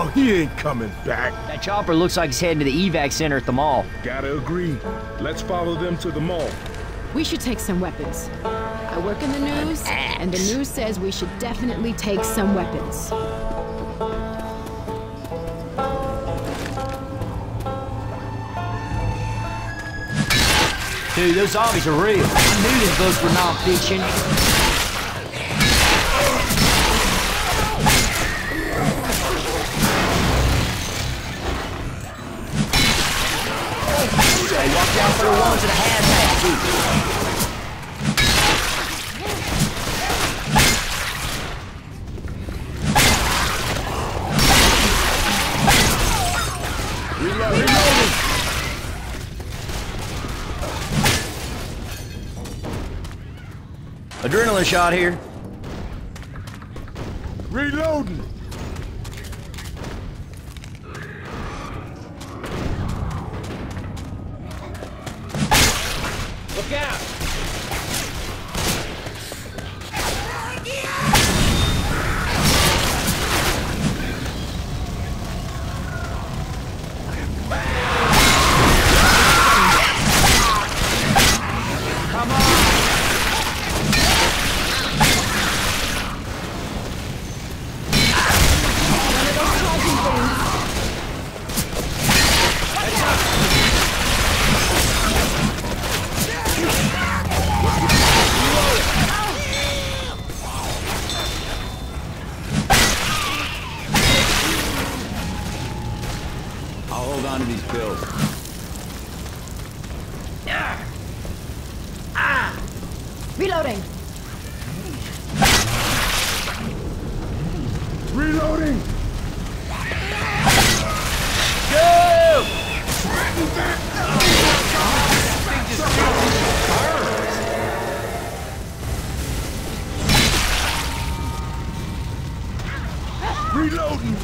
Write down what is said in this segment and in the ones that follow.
Oh, he ain't coming back. That chopper looks like he's heading to the evac center at the mall. Gotta agree. Let's follow them to the mall. We should take some weapons. I work in the news, and the news says we should definitely take some weapons. Dude, those zombies are real. I knew these books were non-fiction. Hey, watch out for the ones in the hazmat, too. Adrenaline shot here. Reloading! Look out! Come on! I'll hold on to these pills. Reloading! Reloading! Go! Reloading!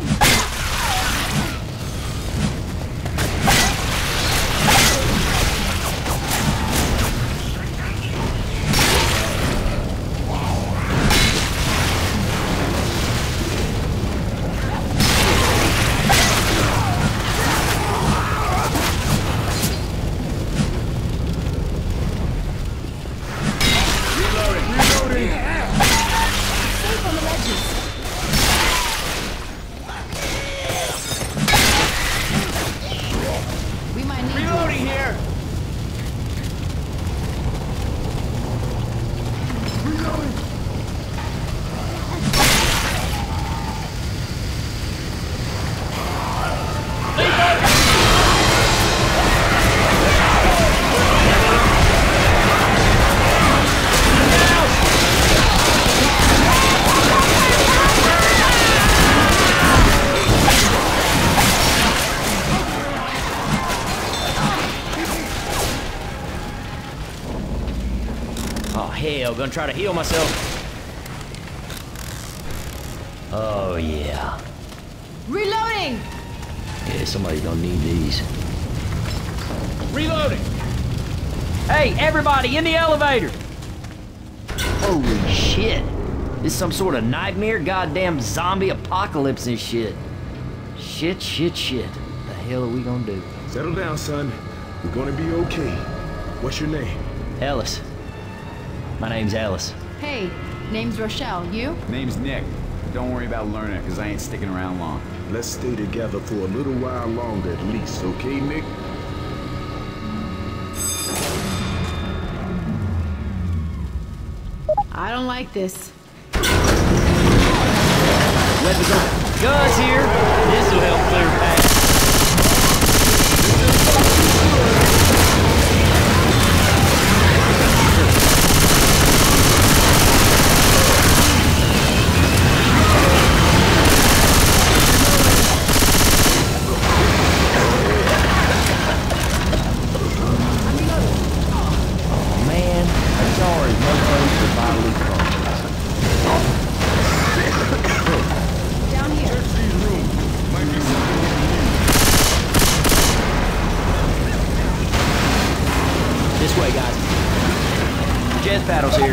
Hell, gonna try to heal myself. Oh, yeah. Reloading! Yeah, somebody's gonna need these. Reloading! Hey, everybody, in the elevator! Holy shit. This is some sort of nightmare, goddamn zombie apocalypse and shit. Shit. The hell are we gonna do? Settle down, son. We're gonna be okay. What's your name? Ellis. My name's Ellis. Hey, name's Rochelle. You? Name's Nick. Don't worry about learning, because I ain't sticking around long. Let's stay together for a little while longer at least, okay, Nick? I don't like this. Weapons open. Guns here. This'll help clear a path. Down here. This way, guys. Jet paddles here.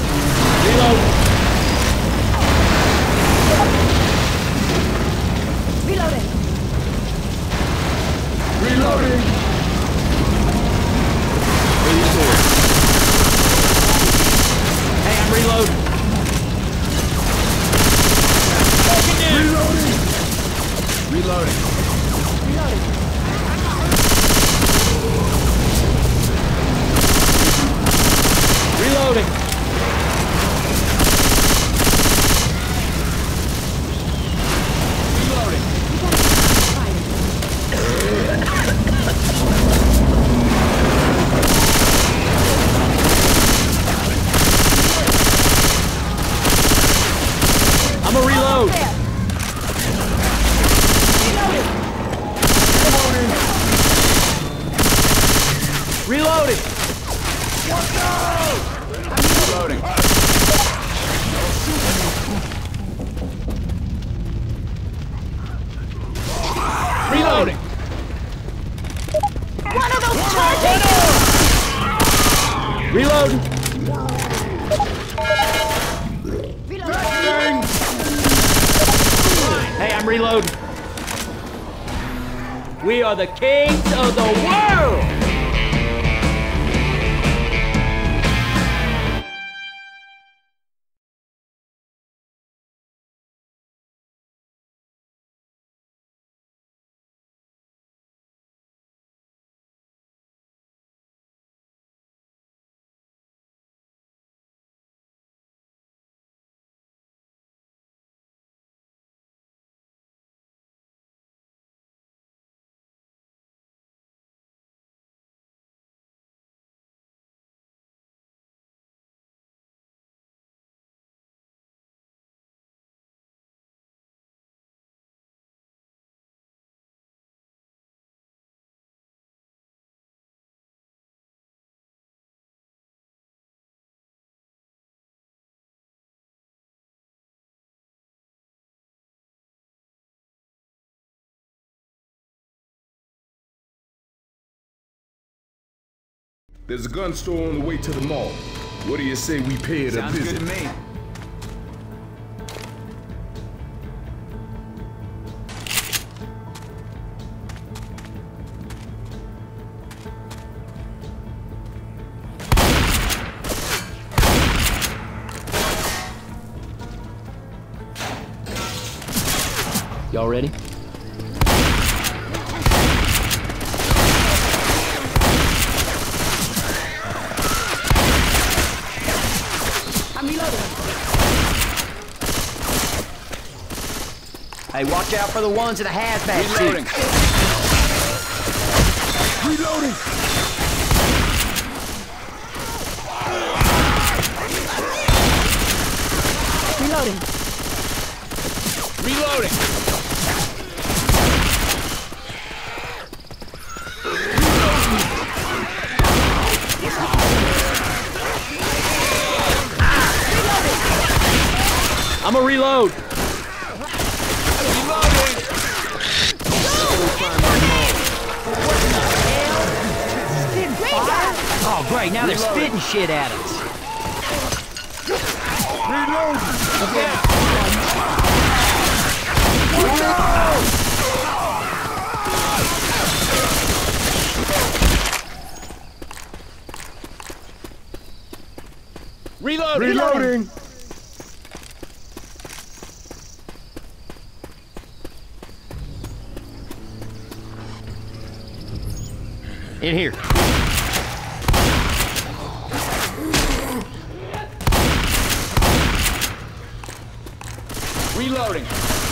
Reload. Reloading! Hey, I'm reloading. Reloading. Reloading. I'm a reload. Reloading. Reloading. Reloading. One of those charges! Reloading. Hey, I'm reloading. We are the kings of the world. There's a gun store on the way to the mall. What do you say we pay it a Sounds visit? good to me. Y'all ready? I'm reloading. Hey, watch out for the ones in the hazmat Reloading. suit. Reloading! Reloading. Reloading. I'm a reload. Reloading. Oh, great. Now they're spitting shit at us. Reloading. Reloading! In here. Reloading.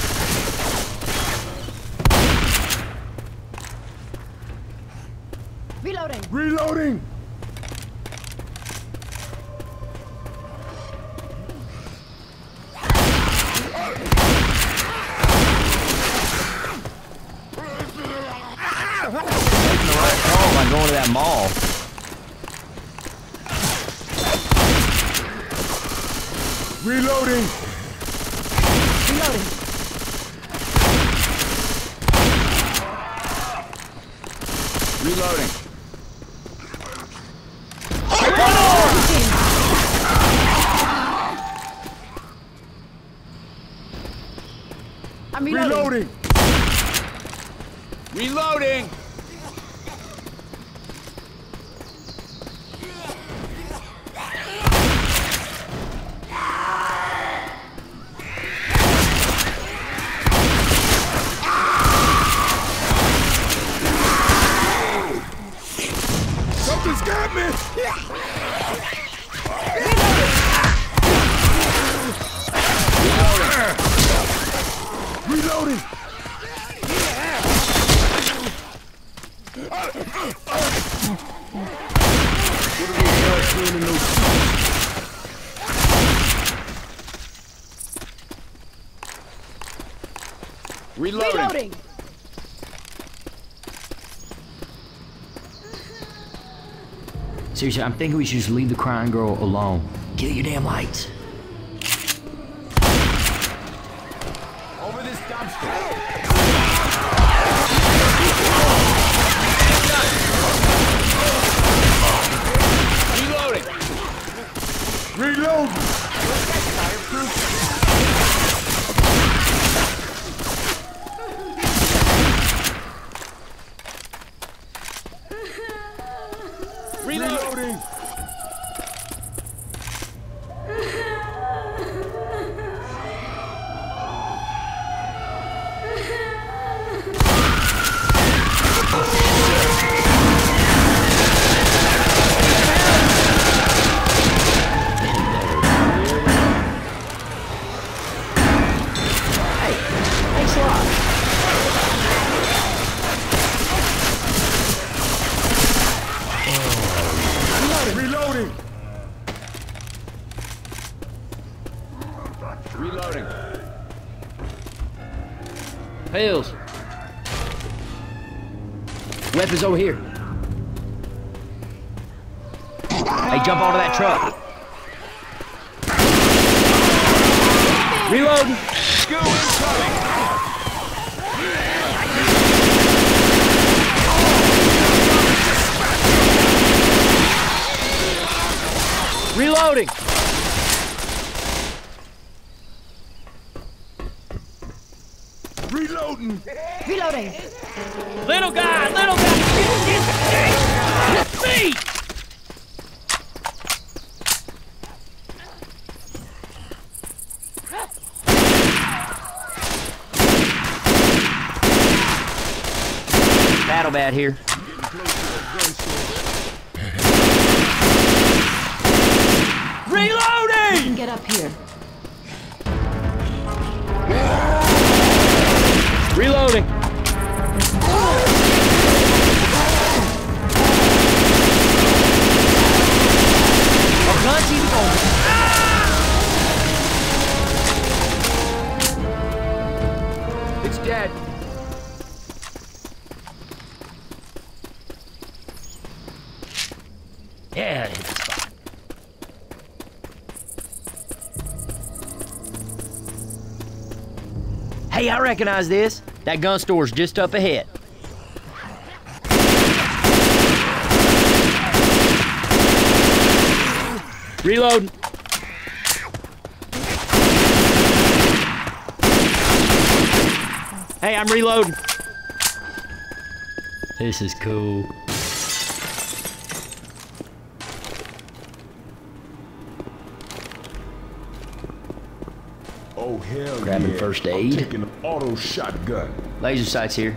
Reloading. Reloading! Oh, by going to that mall. Reloading! Reloading. Reloading. I'm reloading. Reloading! Reloading. Reloading! Seriously, I'm thinking we should just leave the crying girl alone. Kill your damn lights. Over this dumpster. Reload! Reloading! Thanks a lot. Reloading! Reloading. Pills. Weapons over here. Hey, jump onto that truck. Reloading. Skill incoming! Reloading. Reloading! Reloading! Little guy, me! Battle bat here. Reloading! Can get up here. Reloading. Our gun's even going. It's dead. Yeah, it's fine. Hey, I recognize this. That gun store's just up ahead. Reloading. Hey, I'm reloading. This is cool. Oh, hell Grabbing yeah. first I'm aid. taking an auto shotgun. Laser sights here.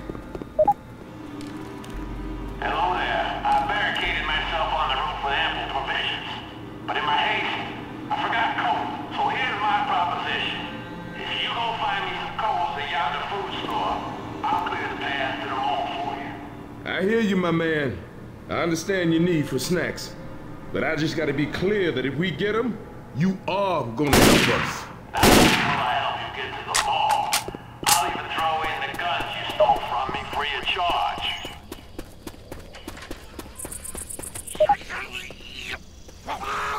Hello there. I barricaded myself on the roof with ample provisions. But in my haste, I forgot coal. So here's my proposition. If you go find me some coals at yonder food store, I'll clear the path to the mall for you. I hear you, my man. I understand your need for snacks. But I just gotta be clear that if we get them, you are gonna help us.